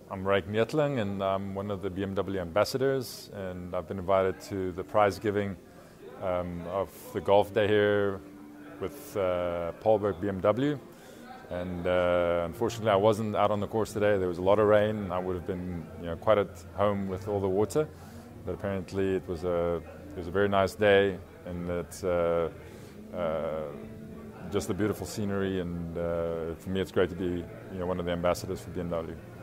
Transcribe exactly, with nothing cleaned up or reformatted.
I'm Ryk Neethling, and I'm one of the B M W ambassadors, and I've been invited to the prize giving um, of the golf day here with uh, Paulberg B M W. And uh, unfortunately, I wasn't out on the course today. There was a lot of rain, and I would have been, you know, quite at home with all the water. But apparently, it was a it was a very nice day, and it's uh, uh, just a beautiful scenery. And uh, for me, it's great to be, you know, one of the ambassadors for B M W.